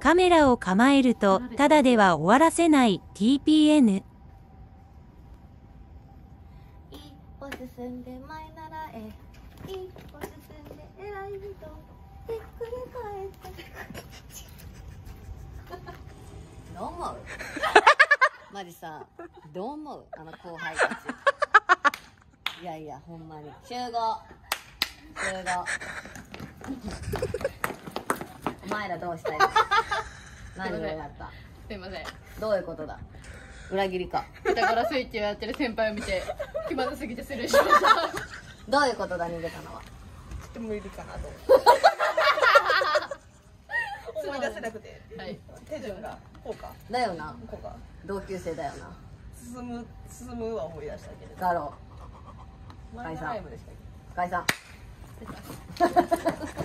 カメラを構えるとただでは終わらせない TPN。 一歩進んで前ならえ、一歩進んで偉い人、ひっくり返ってどう思うマジさ、どう思うあの後輩たち。いやいや、ほんまに集合お前らどうしたいの何をやった。 すいません。 どういうことだ。裏切りか。 ピタゴラスイッチをやってる先輩を見て気まずすぎてスルーしました。 どういうことだ、逃げたのは。 無理かなと思い出せなくて、 はい。 手順がこうかだよな、 こうか同級生だよな。 進むは思い出したけど、 だろマイナーライブでしたっけ。 う解散。